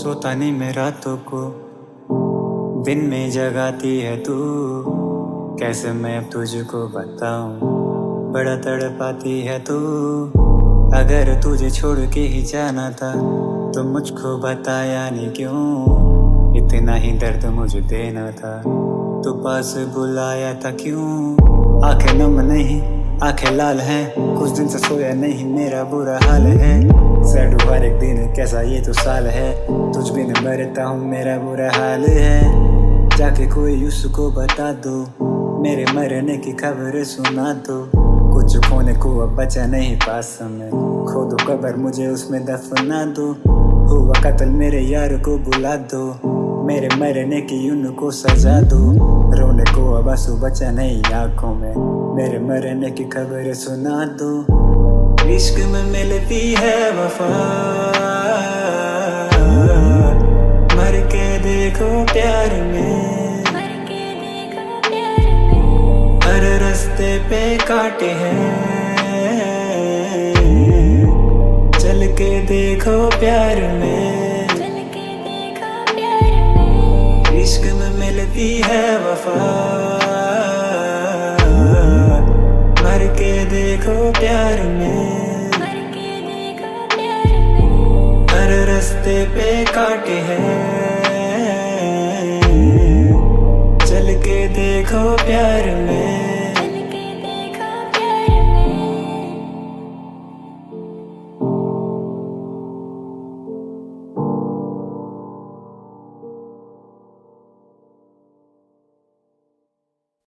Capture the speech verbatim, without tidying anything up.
सोता नहीं मैं रातों को, दिन में जगाती है तू। कैसे मैं अब तुझको बताऊं, बड़ा तड़पाती है तू। अगर तुझे छोड़ के ही जाना था तो मुझको बताया नहीं क्यों। इतना ही दर्द मुझे देना था तो पास बुलाया था क्यों। आंखें नम नहीं आंखें लाल हैं, कुछ दिन से सोया नहीं मेरा बुरा हाल है। सैड हर एक दिन कैसा ये तो साल है, तुझ बिन मरता हूँ मेरा बुरा हाल है। जाके कोई उसको बता दो, मेरे मरने की खबर सुना दो। कुछ खोने को अब बचा नहीं पास में, खो दो कब्र मुझे उसमें दफना दो। हुआ कत्ल मेरे यार को बुला दो, मेरे मरने की उनको सजा दो। रोने को अब आंसू बचा नहीं आंखों में, मेरे मरने की खबर सुना दो। इश्क में मिलती है वफा, मर के देखो प्यार में। हर रास्ते पे काटे हैं, चल के देखो प्यार में। इश्क में मिलती है वफा, मर के देखो प्यार में। हर रास्ते पे काटे हैं, चल के देखो प्यार में।